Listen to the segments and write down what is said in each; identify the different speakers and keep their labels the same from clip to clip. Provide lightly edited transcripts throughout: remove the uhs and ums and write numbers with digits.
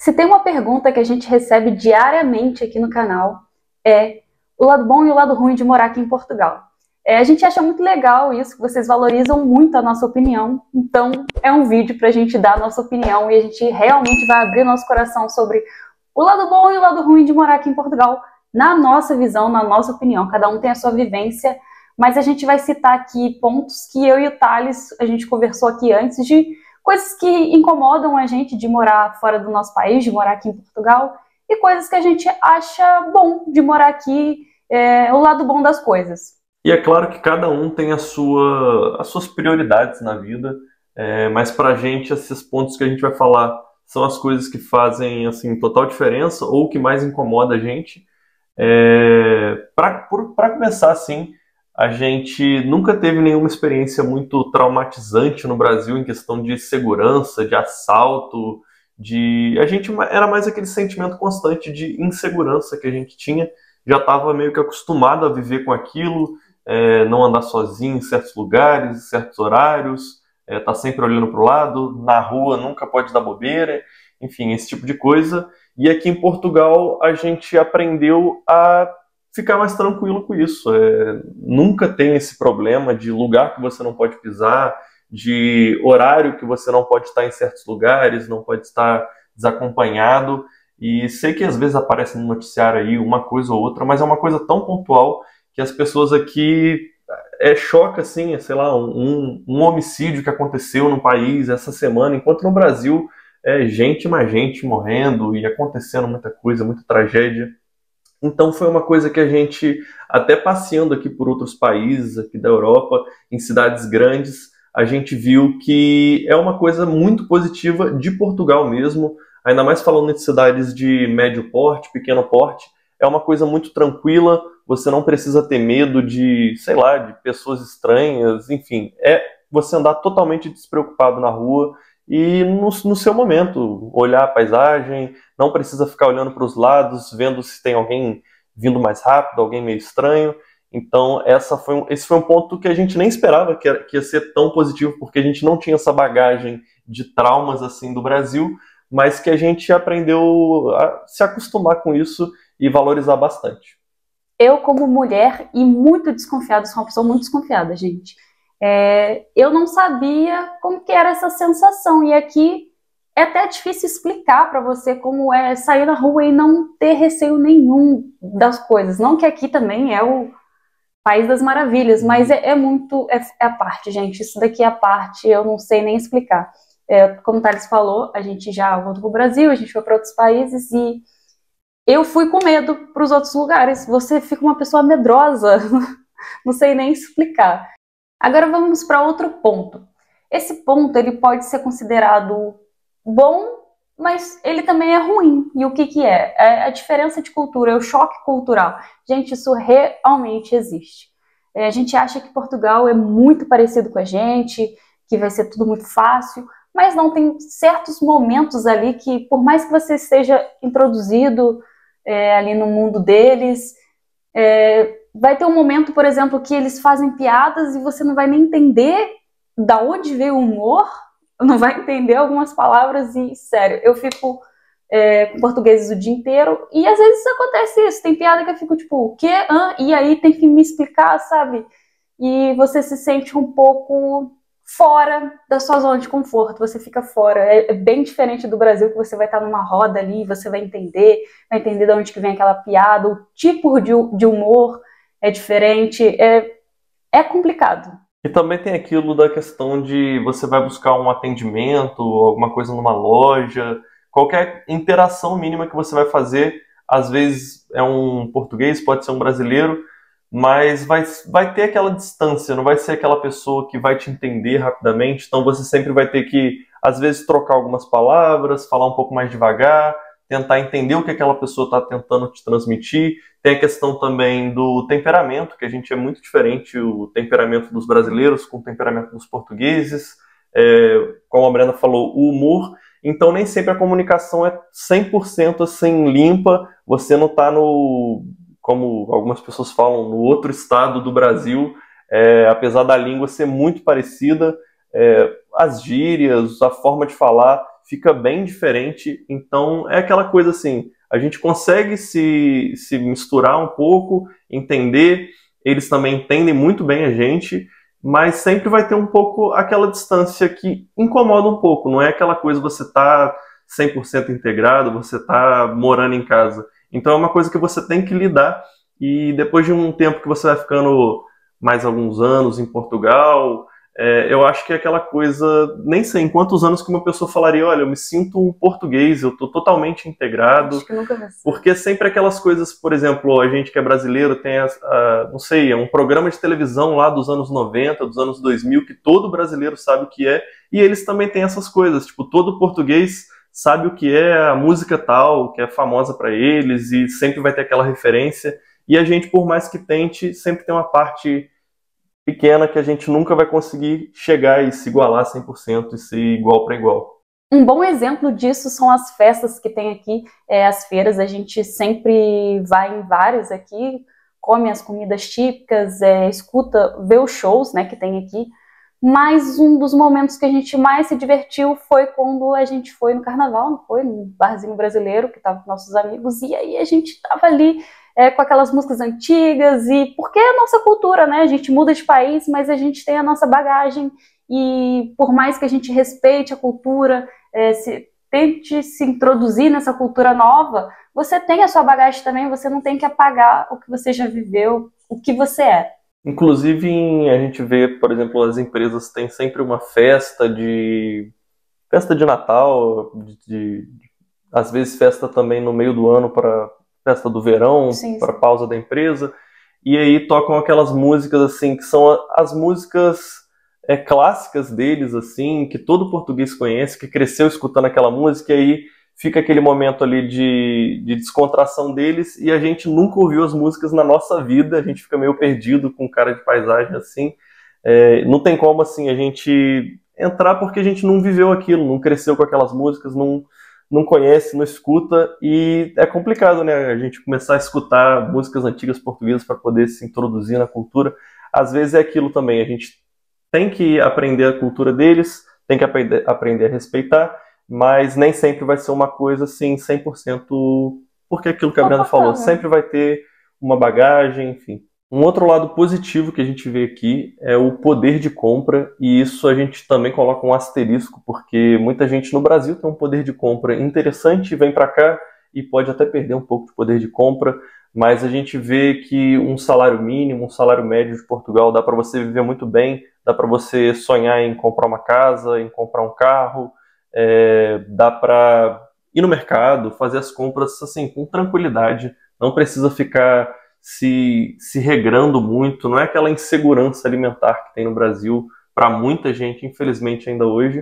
Speaker 1: Se tem uma pergunta que a gente recebe diariamente aqui no canal, é o lado bom e o lado ruim de morar aqui em Portugal. A gente acha muito legal isso, que vocês valorizam muito a nossa opinião, então é um vídeo para a gente dar a nossa opinião e a gente realmente vai abrir nosso coração sobre o lado bom e o lado ruim de morar aqui em Portugal, na nossa visão, na nossa opinião. Cada um tem a sua vivência, mas a gente vai citar aqui pontos que eu e o Thales, a gente conversou aqui antes, de coisas que incomodam a gente de morar fora do nosso país, de morar aqui em Portugal, e coisas que a gente acha bom de morar aqui, o lado bom das coisas.
Speaker 2: E é claro que cada um tem as suas prioridades na vida, mas pra gente esses pontos que a gente vai falar são as coisas que fazem assim, total diferença ou que mais incomoda a gente. Para começar assim, a gente nunca teve nenhuma experiência muito traumatizante no Brasil em questão de segurança, de assalto, a gente era mais aquele sentimento constante de insegurança que a gente tinha, já estava meio que acostumado a viver com aquilo, não andar sozinho em certos lugares, em certos horários, tá sempre olhando para o lado, na rua nunca pode dar bobeira, enfim, esse tipo de coisa. E aqui em Portugal a gente aprendeu a ficar mais tranquilo com isso. Nunca tem esse problema de lugar que você não pode pisar, de horário que você não pode estar em certos lugares, não pode estar desacompanhado. E sei que às vezes aparece no noticiário aí uma coisa ou outra, mas é uma coisa tão pontual que as pessoas aqui choca assim, sei lá, um homicídio que aconteceu no país essa semana, enquanto no Brasil gente mais gente morrendo e acontecendo muita coisa, muita tragédia. Então foi uma coisa que a gente, até passeando aqui por outros países aqui da Europa, em cidades grandes, a gente viu que é uma coisa muito positiva de Portugal mesmo, ainda mais falando de cidades de médio porte, pequeno porte, é uma coisa muito tranquila, você não precisa ter medo de, sei lá, de pessoas estranhas, enfim, você andar totalmente despreocupado na rua e no seu momento, olhar a paisagem, não precisa ficar olhando para os lados, vendo se tem alguém vindo mais rápido, alguém meio estranho. Então esse foi um ponto que a gente nem esperava que ia ser tão positivo, porque a gente não tinha essa bagagem de traumas assim do Brasil, mas que a gente aprendeu a se acostumar com isso e valorizar bastante.
Speaker 1: Eu, como mulher e muito desconfiada, sou uma pessoa muito desconfiada, gente. Eu não sabia como que era essa sensação, e aqui é até difícil explicar para você como é sair na rua e não ter receio nenhum das coisas. Não que aqui também é o país das maravilhas, mas é a parte, gente. Isso daqui é a parte, eu não sei nem explicar. Como o Thales falou, a gente já voltou para o Brasil, a gente foi para outros países e eu fui com medo para os outros lugares. Você fica uma pessoa medrosa, não sei nem explicar. Agora vamos para outro ponto. Esse ponto ele pode ser considerado bom, mas ele também é ruim. E o que é? É a diferença de cultura, é o choque cultural. Gente, isso realmente existe. A gente acha que Portugal é muito parecido com a gente, que vai ser tudo muito fácil, mas não, tem certos momentos ali que, por mais que você esteja introduzido ali no mundo deles, vai ter um momento, por exemplo, que eles fazem piadas e você não vai nem entender da onde veio o humor, não vai entender algumas palavras e, sério, eu fico com portugueses o dia inteiro e às vezes acontece isso, tem piada que eu fico tipo, o quê? E aí tem que me explicar, sabe? E você se sente um pouco fora da sua zona de conforto, você fica fora. É bem diferente do Brasil, que você vai estar numa roda ali, você vai entender de onde que vem aquela piada, o tipo de humor é diferente, é complicado.
Speaker 2: E também tem aquilo da questão de você vai buscar um atendimento, alguma coisa numa loja, qualquer interação mínima que você vai fazer, às vezes é um português, pode ser um brasileiro, mas vai ter aquela distância, não vai ser aquela pessoa que vai te entender rapidamente, então você sempre vai ter que, às vezes, trocar algumas palavras, falar um pouco mais devagar, tentar entender o que aquela pessoa está tentando te transmitir. Tem a questão também do temperamento, que a gente é muito diferente, o temperamento dos brasileiros com o temperamento dos portugueses, como a Brenda falou, o humor. Então nem sempre a comunicação é 100% assim limpa, você não está como algumas pessoas falam, no outro estado do Brasil, apesar da língua ser muito parecida, as gírias, a forma de falar fica bem diferente. Então é aquela coisa assim, a gente consegue se misturar um pouco, entender, eles também entendem muito bem a gente, mas sempre vai ter um pouco aquela distância que incomoda um pouco, não é aquela coisa você tá 100% integrado, você tá morando em casa. Então é uma coisa que você tem que lidar, e depois de um tempo que você vai ficando mais alguns anos em Portugal, eu acho que é aquela coisa, nem sei em quantos anos que uma pessoa falaria, olha, eu me sinto um português, eu estou totalmente integrado,
Speaker 1: Acho que nunca vai ser.
Speaker 2: porque sempre aquelas coisas, por exemplo, a gente que é brasileiro tem, não sei, um programa de televisão lá dos anos 90, dos anos 2000, que todo brasileiro sabe o que é, e eles também têm essas coisas, tipo, todo português sabe o que é a música tal, que é famosa para eles, e sempre vai ter aquela referência, e a gente, por mais que tente, sempre tem uma parte pequena que a gente nunca vai conseguir chegar e se igualar 100% e ser igual para igual.
Speaker 1: Um bom exemplo disso são as festas que tem aqui, as feiras. A gente sempre vai em várias aqui, come as comidas típicas, escuta, vê os shows, né, que tem aqui. Mas um dos momentos que a gente mais se divertiu foi quando a gente foi no carnaval, não foi? No barzinho brasileiro, que tava com nossos amigos, e aí a gente tava ali com aquelas músicas antigas, e porque é a nossa cultura, né? A gente muda de país, mas a gente tem a nossa bagagem, e por mais que a gente respeite a cultura, tente se introduzir nessa cultura nova, você tem a sua bagagem também, você não tem que apagar o que você já viveu, o que você é.
Speaker 2: Inclusive, a gente vê, por exemplo, as empresas têm sempre uma festa de Natal, às vezes festa também no meio do ano para festa do verão, para pausa da empresa, e aí tocam aquelas músicas assim que são as músicas clássicas deles, assim, que todo português conhece, que cresceu escutando aquela música, e aí fica aquele momento ali de descontração deles, e a gente nunca ouviu as músicas na nossa vida, a gente fica meio perdido com cara de paisagem assim. Não tem como assim a gente entrar porque a gente não viveu aquilo, não cresceu com aquelas músicas, não conhece, não escuta, e é complicado, né, a gente começar a escutar músicas antigas portuguesas para poder se introduzir na cultura. Às vezes é aquilo também, a gente tem que aprender a cultura deles, tem que aprender a respeitar, mas nem sempre vai ser uma coisa assim 100%, porque aquilo que a Brenda falou, sempre vai ter uma bagagem, enfim. Um outro lado positivo que a gente vê aqui é o poder de compra, e isso a gente também coloca um asterisco, porque muita gente no Brasil tem um poder de compra interessante, vem para cá e pode até perder um pouco de poder de compra, mas a gente vê que um salário mínimo, um salário médio de Portugal dá para você viver muito bem, dá para você sonhar em comprar uma casa, em comprar um carro, dá para ir no mercado, fazer as compras assim com tranquilidade, não precisa ficar se regrando muito, não é aquela insegurança alimentar que tem no Brasil para muita gente, infelizmente, ainda hoje.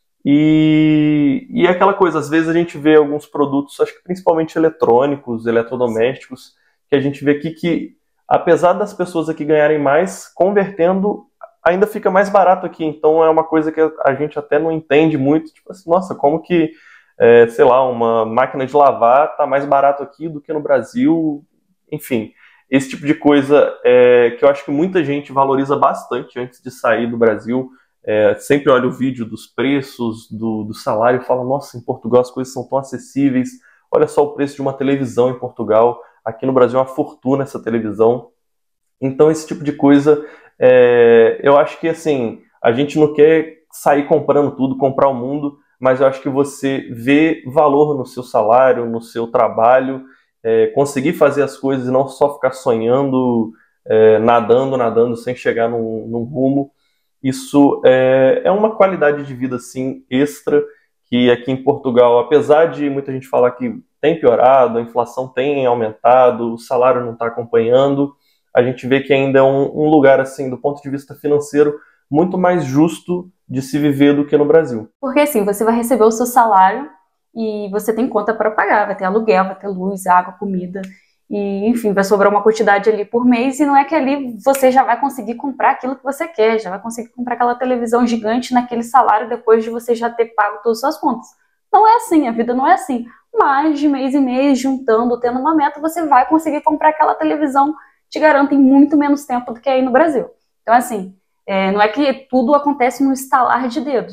Speaker 2: E é aquela coisa, às vezes a gente vê alguns produtos, acho que principalmente eletrônicos, eletrodomésticos, que a gente vê aqui que, apesar das pessoas aqui ganharem mais, convertendo, ainda fica mais barato aqui. Então é uma coisa que a gente até não entende muito, tipo assim, nossa, como que, sei lá, uma máquina de lavar tá mais barato aqui do que no Brasil, enfim. Esse tipo de coisa que eu acho que muita gente valoriza bastante antes de sair do Brasil. Sempre olha o vídeo dos preços, do salário e fala, nossa, em Portugal as coisas são tão acessíveis, olha só o preço de uma televisão em Portugal, aqui no Brasil é uma fortuna essa televisão. Então esse tipo de coisa, eu acho que assim, a gente não quer sair comprando tudo, comprar o mundo, mas eu acho que você vê valor no seu salário, no seu trabalho, conseguir fazer as coisas e não só ficar sonhando, nadando sem chegar num rumo. Isso é uma qualidade de vida assim, extra, que aqui em Portugal, apesar de muita gente falar que tem piorado, a inflação tem aumentado, o salário não está acompanhando, a gente vê que ainda é um lugar, assim, do ponto de vista financeiro, muito mais justo de se viver do que no Brasil.
Speaker 1: Porque assim, você vai receber o seu salário e você tem conta para pagar, vai ter aluguel, vai ter luz, água, comida, e enfim, vai sobrar uma quantidade ali por mês, e não é que ali você já vai conseguir comprar aquilo que você quer, já vai conseguir comprar aquela televisão gigante naquele salário depois de você já ter pago todas as suas contas. Não é assim, a vida não é assim. Mas de mês em mês, juntando, tendo uma meta, você vai conseguir comprar aquela televisão, te garanto, em muito menos tempo do que aí no Brasil. Então assim, não é que tudo acontece no estalar de dedos,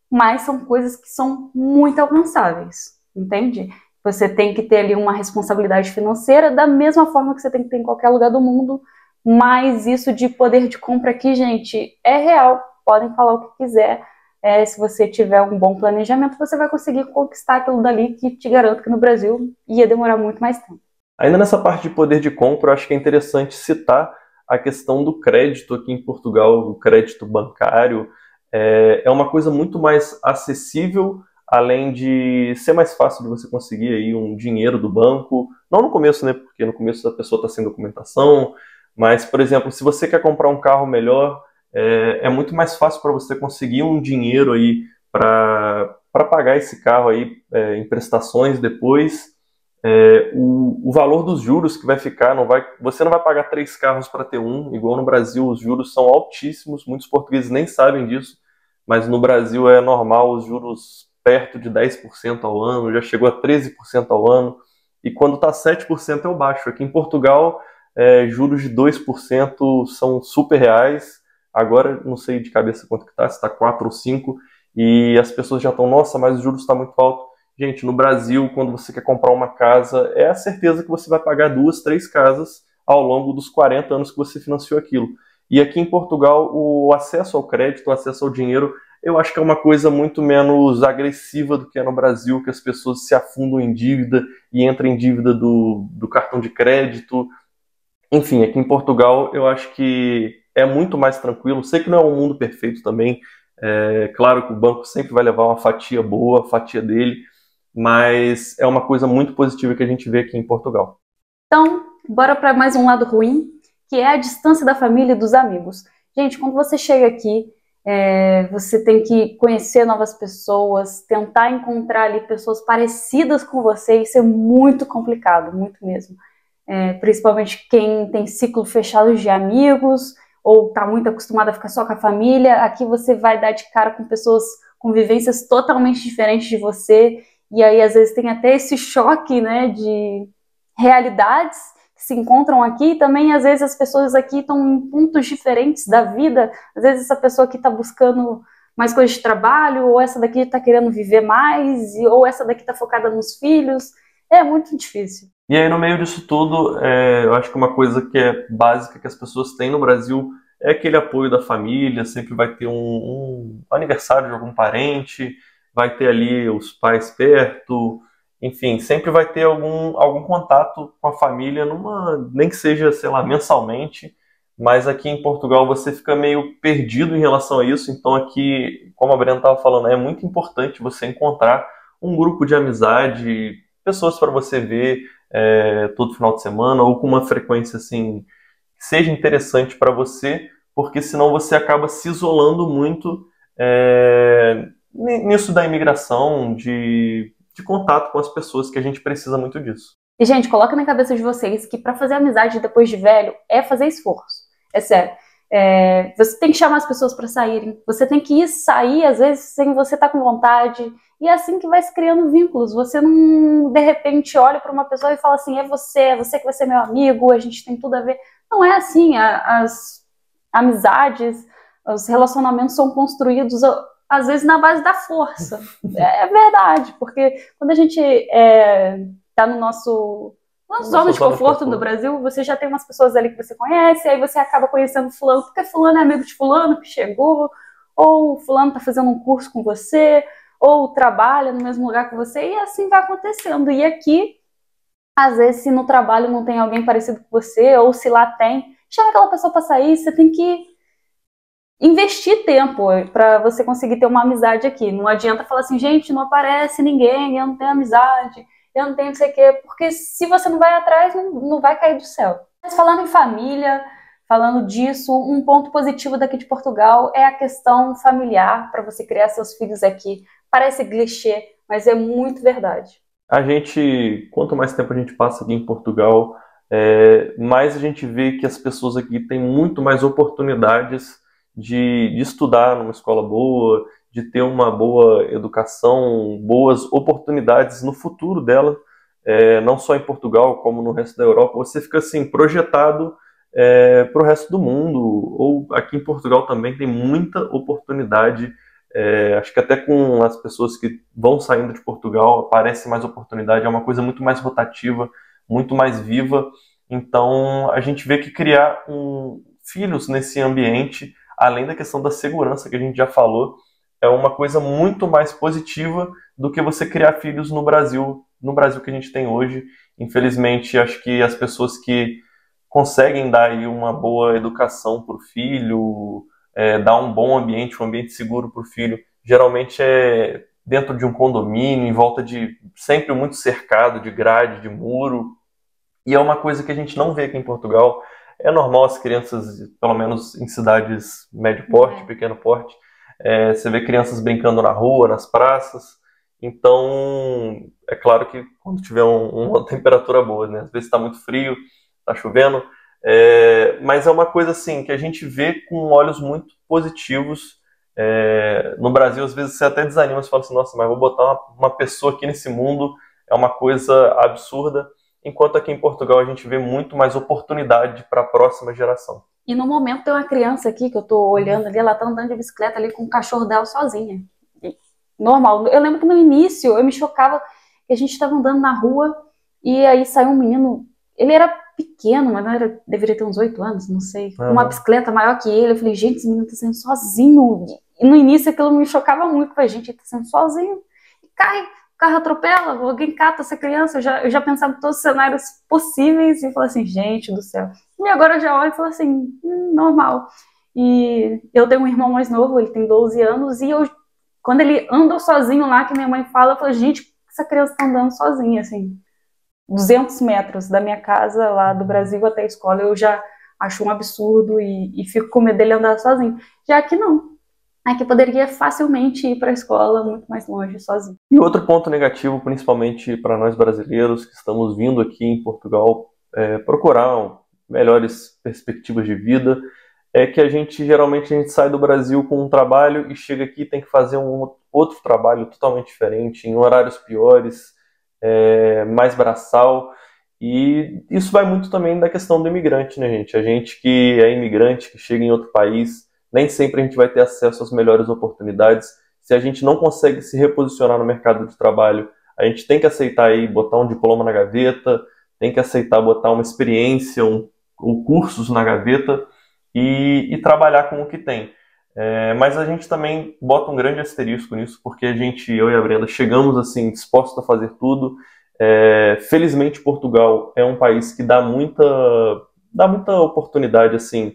Speaker 1: mas são coisas que são muito alcançáveis, entende? Você tem que ter ali uma responsabilidade financeira da mesma forma que você tem que ter em qualquer lugar do mundo, mas isso de poder de compra aqui, gente, é real. Podem falar o que quiser. Se você tiver um bom planejamento, você vai conseguir conquistar aquilo dali que te garanto que no Brasil ia demorar muito mais tempo.
Speaker 2: Ainda nessa parte de poder de compra, eu acho que é interessante citar a questão do crédito aqui em Portugal, o crédito bancário. É uma coisa muito mais acessível, além de ser mais fácil de você conseguir aí um dinheiro do banco. Não no começo, né? Porque no começo a pessoa está sem documentação. Mas, por exemplo, se você quer comprar um carro melhor, é muito mais fácil para você conseguir um dinheiro aí para pagar esse carro aí em prestações depois. O valor dos juros que vai ficar, você não vai pagar 3 carros para ter um, igual no Brasil os juros são altíssimos, muitos portugueses nem sabem disso, mas no Brasil é normal os juros perto de 10% ao ano, já chegou a 13% ao ano, e quando está 7% é o baixo. Aqui em Portugal, juros de 2% são super reais, agora não sei de cabeça quanto que está, se está 4 ou 5, e as pessoas já estão, nossa, mas os juros está muito alto. Gente, no Brasil, quando você quer comprar uma casa, é a certeza que você vai pagar 2, 3 casas ao longo dos 40 anos que você financiou aquilo. E aqui em Portugal, o acesso ao crédito, o acesso ao dinheiro, eu acho que é uma coisa muito menos agressiva do que é no Brasil, que as pessoas se afundam em dívida e entram em dívida do cartão de crédito. Enfim, aqui em Portugal, eu acho que é muito mais tranquilo. Sei que não é um mundo perfeito também. Claro que o banco sempre vai levar uma fatia boa, a fatia dele, mas é uma coisa muito positiva que a gente vê aqui em Portugal.
Speaker 1: Então, bora para mais um lado ruim, que é a distância da família e dos amigos. Gente, quando você chega aqui, você tem que conhecer novas pessoas, tentar encontrar ali pessoas parecidas com você, isso é muito complicado, muito mesmo. Principalmente quem tem ciclo fechado de amigos, ou está muito acostumado a ficar só com a família, aqui você vai dar de cara com pessoas com vivências totalmente diferentes de você, e aí às vezes tem até esse choque, né, de realidades que se encontram aqui, e também às vezes as pessoas aqui estão em pontos diferentes da vida, às vezes essa pessoa aqui está buscando mais coisas de trabalho, ou essa daqui está querendo viver mais, ou essa daqui está focada nos filhos, é muito difícil.
Speaker 2: E aí, no meio disso tudo, eu acho que uma coisa que é básica que as pessoas têm no Brasil é aquele apoio da família, sempre vai ter um aniversário de algum parente, vai ter ali os pais perto, enfim, sempre vai ter algum contato com a família, nem que seja, sei lá, mensalmente, mas aqui em Portugal você fica meio perdido em relação a isso, então aqui, como a Brenda estava falando, é muito importante você encontrar um grupo de amizade, pessoas para você ver todo final de semana, ou com uma frequência assim, que seja interessante para você, porque senão você acaba se isolando muito nisso da imigração, de contato com as pessoas, que a gente precisa muito disso.
Speaker 1: E, gente, coloca na cabeça de vocês que para fazer amizade depois de velho é fazer esforço. É sério. Você tem que chamar as pessoas para saírem. Você tem que ir sair, às vezes, sem você estar com vontade. E é assim que vai se criando vínculos. Você não, de repente, olha para uma pessoa e fala assim, é você que vai ser meu amigo, a gente tem tudo a ver. Não é assim. As amizades, os relacionamentos são construídos, às vezes, na base da força. É verdade, porque quando a gente está no nosso zona de conforto no Brasil, você já tem umas pessoas ali que você conhece, aí você acaba conhecendo fulano, porque fulano é amigo de fulano que chegou, ou fulano está fazendo um curso com você, ou trabalha no mesmo lugar que você, e assim vai acontecendo. E aqui, às vezes, se no trabalho não tem alguém parecido com você, ou se lá tem, chama aquela pessoa para sair, você tem que investir tempo para você conseguir ter uma amizade aqui. Não adianta falar assim, gente, não aparece ninguém, eu não tenho amizade, eu não tenho não sei o quê, porque se você não vai atrás, não vai cair do céu. Mas falando em família, falando disso, um ponto positivo daqui de Portugal é a questão familiar, para você criar seus filhos aqui. Parece clichê, mas é muito verdade.
Speaker 2: Quanto mais tempo a gente passa aqui em Portugal, mais a gente vê que as pessoas aqui têm muito mais oportunidades de estudar numa escola boa, de ter uma boa educação, boas oportunidades no futuro dela, não só em Portugal, como no resto da Europa. Você fica assim, projetado para o resto do mundo, ou aqui em Portugal também tem muita oportunidade Acho que até com as pessoas que vão saindo de Portugal, aparece mais oportunidade, é uma coisa muito mais rotativa, muito mais viva. Então, a gente vê que criar filhos nesse ambiente, além da questão da segurança que a gente já falou, é uma coisa muito mais positiva do que você criar filhos no Brasil que a gente tem hoje. Infelizmente, acho que as pessoas que conseguem dar aí uma boa educação para o filho, dar um bom ambiente, um ambiente seguro para o filho, geralmente é dentro de um condomínio, em volta de sempre muito cercado de grade, de muro, e é uma coisa que a gente não vê aqui em Portugal. É normal as crianças, pelo menos em cidades médio porte, pequeno porte, você vê crianças brincando na rua, nas praças. Então, é claro que quando tiver uma temperatura boa, né? Às vezes está muito frio, está chovendo, mas é uma coisa assim que a gente vê com olhos muito positivos. No Brasil, às vezes você até desanima, você fala assim, nossa, mas vou botar uma pessoa aqui nesse mundo, é uma coisa absurda, enquanto aqui em Portugal a gente vê muito mais oportunidade para a próxima geração.
Speaker 1: E no momento tem uma criança aqui que eu tô olhando ali, ela tá andando de bicicleta ali com o cachorro dela sozinha. Normal. Eu lembro que no início eu me chocava que a gente estava andando na rua e aí saiu um menino, ele era pequeno, mas deveria ter uns 8 anos, não sei, com uma bicicleta maior que ele. Eu falei, gente, esse menino tá saindo sozinho. E no início aquilo me chocava muito, eu falei, gente, ele tá saindo sozinho. E cai, o carro atropela, alguém cata essa criança. Eu já pensava em todos os cenários possíveis e falei assim, gente do céu. E agora eu já olho e falo assim, normal. E eu tenho um irmão mais novo, ele tem 12 anos, e quando ele anda sozinho lá, que minha mãe fala, eu falo, gente, essa criança tá andando sozinha, assim, 200 metros da minha casa, lá do Brasil até a escola, eu já acho um absurdo e fico com medo dele andar sozinho. Já que não. Aqui poderia facilmente ir para a escola muito mais longe, sozinho.
Speaker 2: E outro ponto negativo, principalmente para nós brasileiros que estamos vindo aqui em Portugal procurar melhores perspectivas de vida, é que geralmente a gente sai do Brasil com um trabalho e chega aqui e tem que fazer um outro trabalho totalmente diferente, em horários piores, mais braçal. E isso vai muito também da questão do imigrante, né, gente? A gente que é imigrante, que chega em outro país, nem sempre a gente vai ter acesso às melhores oportunidades. Se a gente não consegue se reposicionar no mercado de trabalho, a gente tem que aceitar aí botar um diploma na gaveta, tem que aceitar botar uma experiência, ou cursos na gaveta e trabalhar com o que tem. Mas a gente também bota um grande asterisco nisso, porque eu e a Brenda, chegamos assim dispostos a fazer tudo. Felizmente, Portugal é um país que dá muita oportunidade, assim,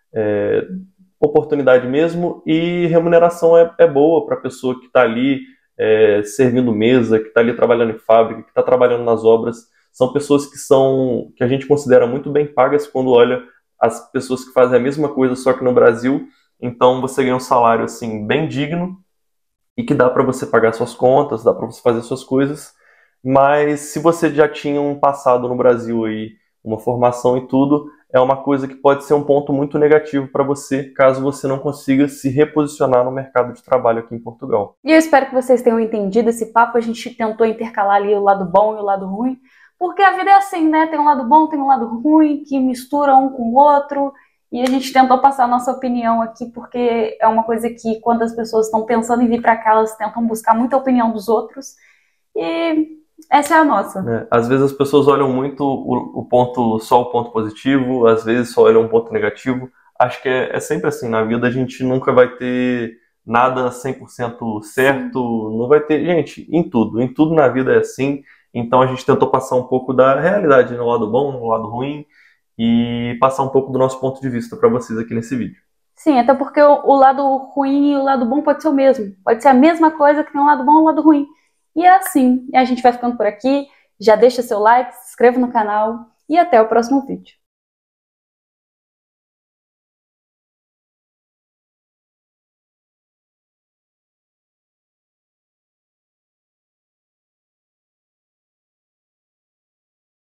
Speaker 2: oportunidade mesmo, e remuneração é boa para a pessoa que está ali servindo mesa, que está ali trabalhando em fábrica, que está trabalhando nas obras. São pessoas que a gente considera muito bem pagas quando olha as pessoas que fazem a mesma coisa, só que no Brasil. Então você ganha um salário assim bem digno e que dá para você pagar suas contas, dá para você fazer suas coisas. Mas se você já tinha um passado no Brasil aí, uma formação e tudo, é uma coisa que pode ser um ponto muito negativo para você, caso você não consiga se reposicionar no mercado de trabalho aqui em Portugal.
Speaker 1: E eu espero que vocês tenham entendido esse papo. A gente tentou intercalar ali o lado bom e o lado ruim, porque a vida é assim, né? Tem um lado bom, tem um lado ruim, que mistura um com o outro, e a gente tentou passar a nossa opinião aqui, porque é uma coisa que, quando as pessoas estão pensando em vir para cá, elas tentam buscar muita opinião dos outros, e essa é a nossa.
Speaker 2: Às vezes as pessoas olham muito só o ponto positivo, às vezes só olham um ponto negativo. Acho que é sempre assim, na vida a gente nunca vai ter nada 100% certo, não vai ter, gente, em tudo na vida é assim. Então a gente tentou passar um pouco da realidade no lado bom, no lado ruim, e passar um pouco do nosso ponto de vista para vocês aqui nesse vídeo.
Speaker 1: Sim, até porque o lado ruim e o lado bom pode ser o mesmo. Pode ser a mesma coisa, que tem um lado bom e um lado ruim. E é assim. E a gente vai ficando por aqui. Já deixa seu like, se inscreva no canal e até o próximo vídeo.